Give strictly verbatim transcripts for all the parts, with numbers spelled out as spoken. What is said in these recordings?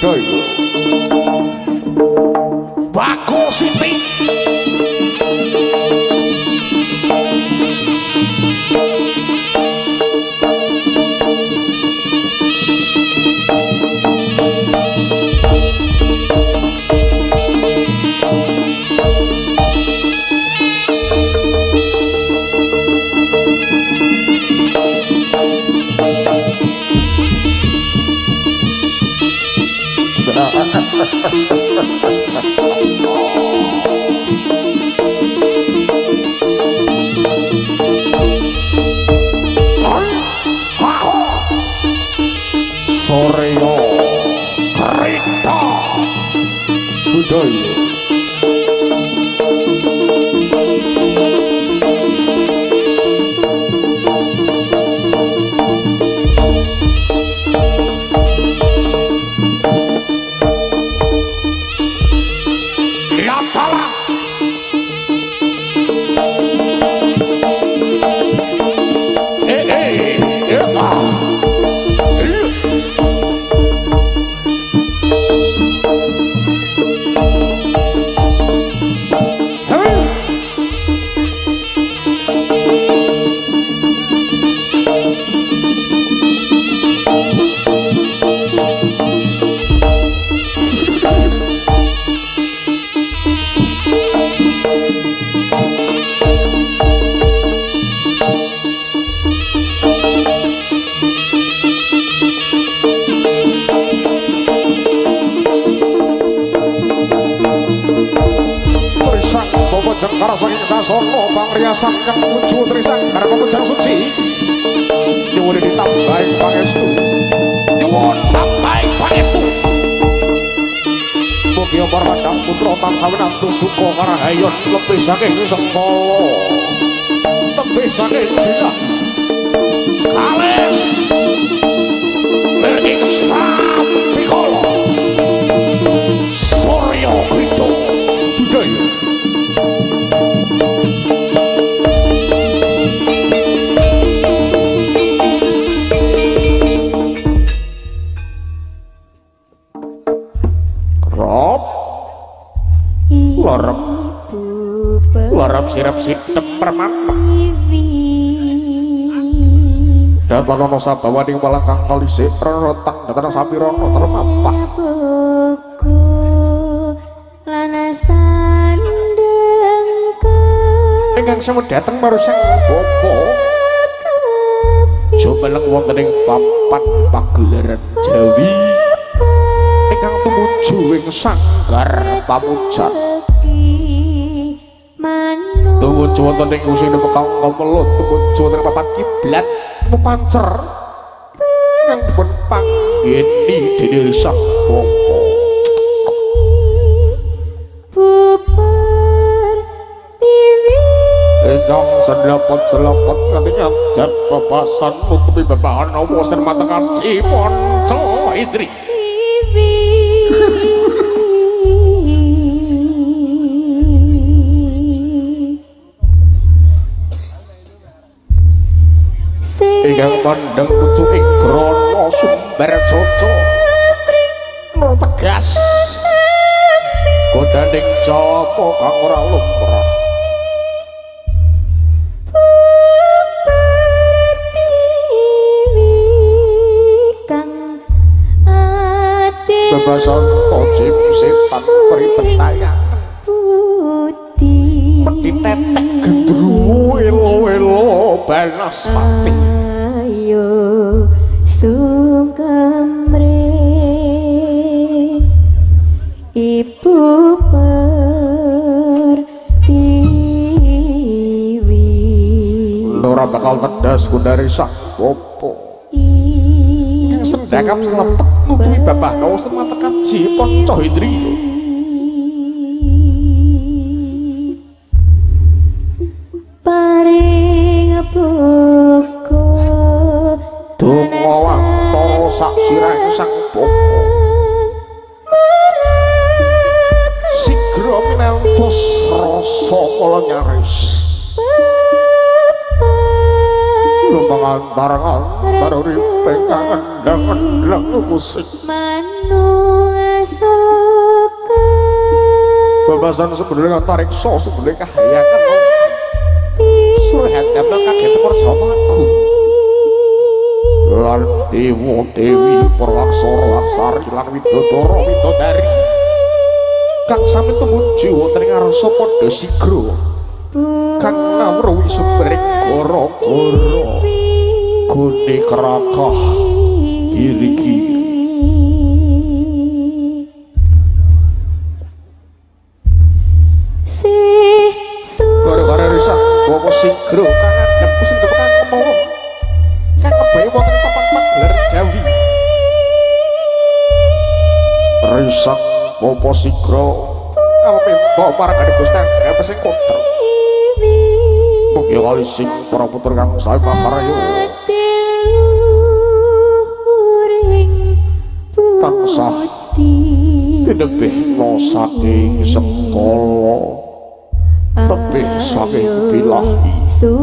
budaya Bako Siti Soreo Kereta budaya Jengkara saking sasono pangriasan kang muncul trisang karena pemujang suci nyuwun ditambahi pangestu nyuwun tambahi pangestu mugi marang putra tansah winantu suka karahayon lebih saking sengkala lebih saking dina kales ing sampikala Surya Krita budaya Larap larap sirap sitem permantem datanono sabawaning walangkang kalisik rerotang datana sapirono termampah ingkang sewu dateng marusang bapa jumeneng wonten ing papan pagelaran Jawi ingkang tumuju ing sanggar pamujan tumuju wonten ing usine pekang melut tumuju wonten papan kiblat mupancer yang dipun panggeni dening sang bapa bubar tiwi ingkang selapot-selapot kanthi nyadap papasan nutupi bebahan awa sermata kaci ponco idri ingkang mandang pucuk ing grana sumber jojo nur tegas godaning japa kang ora lumrah bebasan kocim setan pribetayan putih peti tetek gendruwo elo-elo balas mati ayo sungkemre ibu pertiwi ora bakal tedas dari sang popo yang sendakap selepet nutupi babah kau semata kaji ponco hidriyo paring buku donga wantara sak sirahing sang bapa sigra minantos rasa kala nyaris lumangantar antar uripe kang endang-endang musik babasan sebenarnya antariksa sebenarnya kahayangan surhat damel kaget bersama aku lan dewa dewi perwaksara laksari lan widodara widodari kang sami tumuju wonten ing ngarsa padha sigra kang ngawruhi sumring gara-gara gune kerakah giri-giri gara-gara risah bawa sigra kang adem sing kang kemawon kang kebayi wonten papan paglar Jawi risah bawa sigra kapinto marang Gusti Anggrek sing kotor mugi kali sing para putra kang sae pakarya tansah kinebihna saking sekala lebih saking bilahi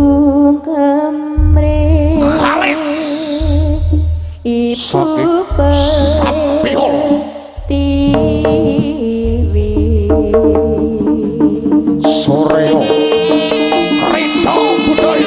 khalis saking sampihol soreo kereta budaya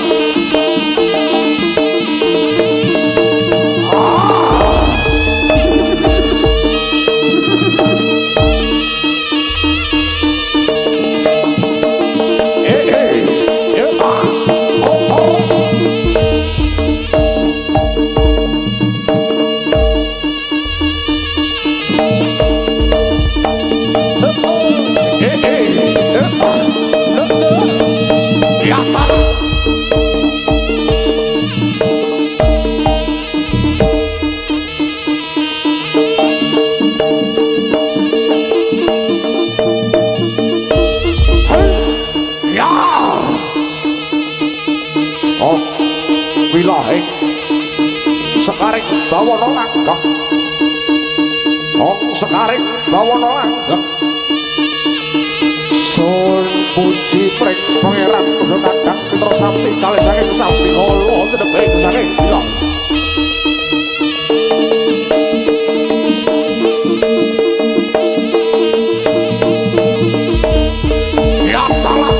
wilahing sekaring bawana langgeng oh sekaring bawana langgeng sun puji pring pangeran kudu kadang Putra Sakti kalih saking Sakti kala tedhek saking bilang ya salah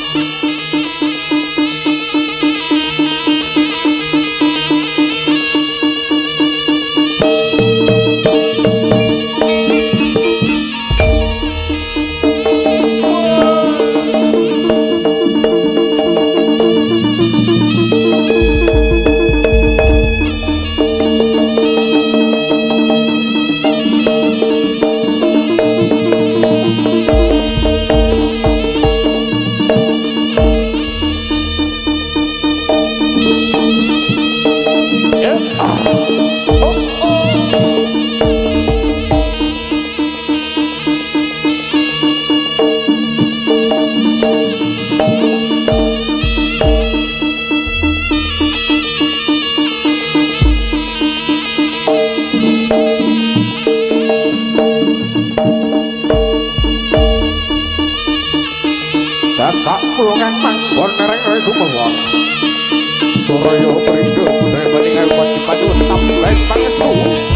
Kak pulungan manggon nereng-nereng kumawon Suraya Pringgo budaya bandingan wajib maju tetap baik pangestu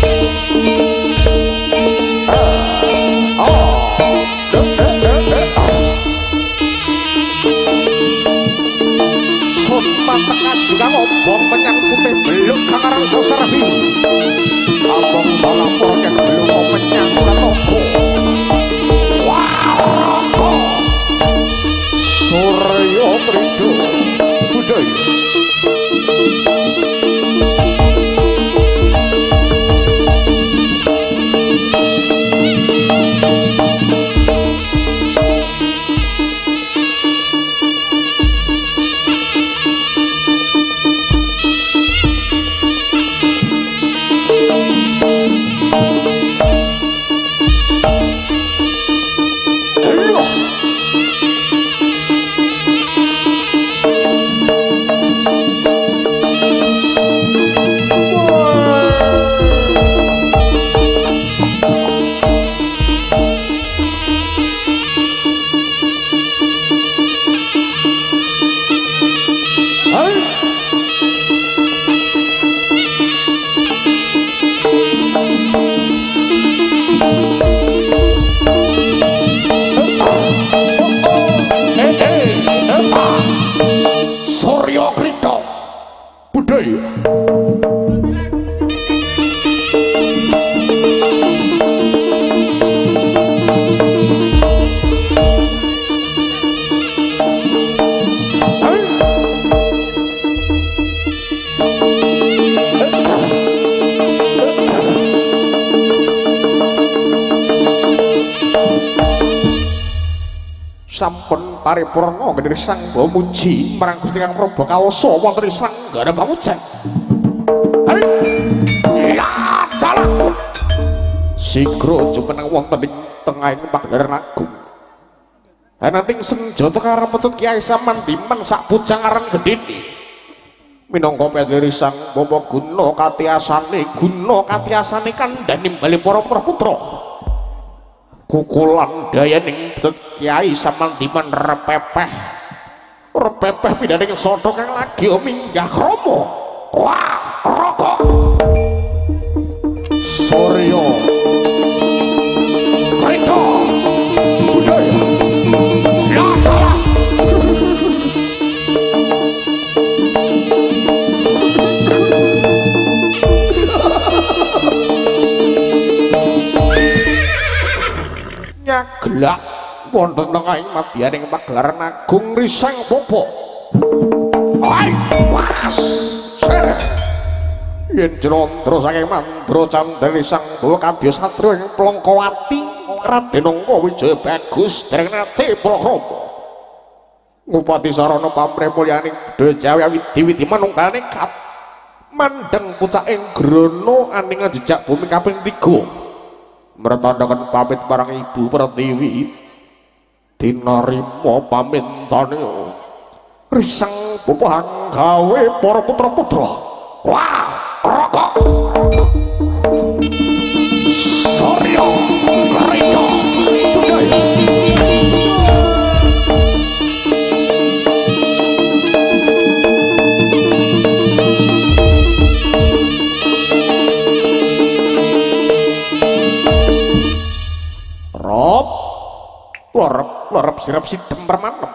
Sun Patekan juga ngobong menyangkuti beluk kangarang seserabi Abang salah porken belum menyangkuti toko Wow Surya Pringgo budaya budaya. Sampun paripurna geni sang muji marang Gusti Kang Prabu Kawasa wonten sang gara pamujan. Ya dalah. Sigra jumeneng wonten ing tengahing Pagelaran Agung. Anating senjata karo petut Kyai Samandiman sak pujangaran gedene. Minangka pendiri sang Bapa guna katiasane guna katiasane kandhane bali para putra. Kukulan dayaning petut Kyai Samandiman repepeh repepeh pidaning sodho kang lagi minggah krama. Wah, rokok Surya Krita budaya ya salah. Nyagelak wonten tengahing madyaning Pagelaran Agung risang popo. Ai waras ser yen jrondro saking mandra candhani sang bawa kadya satria ing Plongkowati Raden Angka Wijaya Bagus dereng nate Palakrama. Ngupati sarana pamrih mulyaning budaya Jawi widi-widi manunggal nekat mandheng pucaking grana aning jejak bumi kaping tiga. Mertandakan pamit marang Ibu Pertiwi dinarima pamintane risang bupang gawe para putra-putra. Wah, rokok Surya Krita budaya Rob lorep lorep sirap sidem permanem.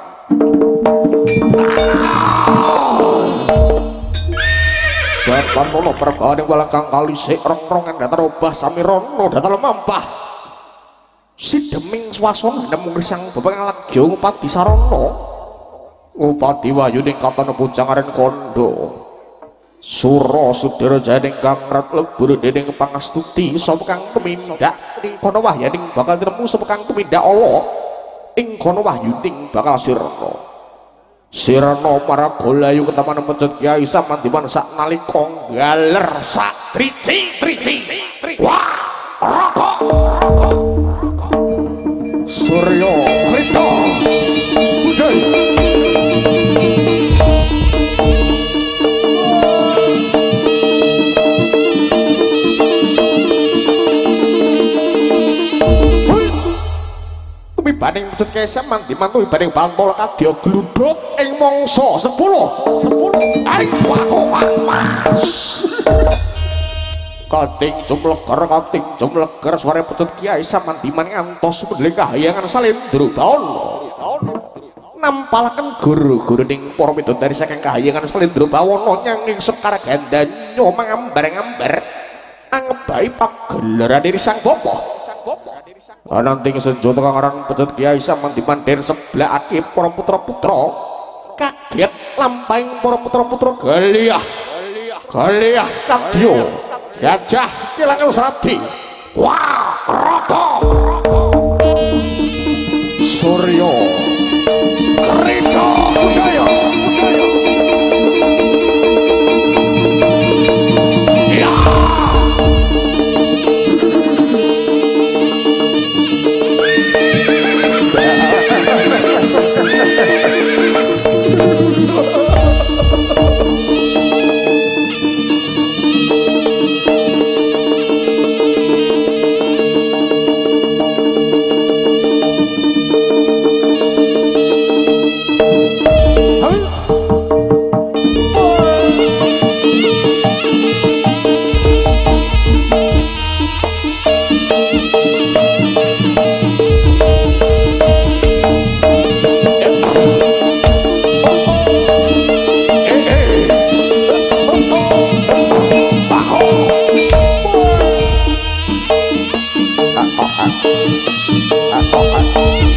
Batan mono perbahan yang walangkang kali sik rong-rongan datar obah samirono datar mampah sideming swasana nemu risang bebang lagi ngupati sarana ngupati wayuning katana pujangaran kondo Sura Sudara Jayaning kang rat lebur dening pangastuti sapa kang tumindak ing kono wahyaning bakal tiremu sapa kang tumindak ala ing kono wahyuning bakal sirna sirna maragalayu ketaman pecut Kyai Samandiman sak nalika galer sak trici trici wah rokok Surya Krita budaya baning pecut Kyai Samandiman tuwi baning bantol kadya gluduk ing mangsa sepuluh ai mas kating jumleger kating jumleger suara pecut Kyai Samandiman ngantos mendele kahyangan Salendra Bawana nampalaken guru-guru ning para midodari saking kahyangan Salendra Bawana nyanging Sekar Gandanya mangambar-ngambar angebahi pagelaran diri sang bapa. Ananting senjata kang aran pecut Kyai Samandiman den seblakake para putra-putra kaget lampahing para putra-putra galiah galiah kadya gajah kelangan serati wah rokok Surya Krita budaya ya Atokan.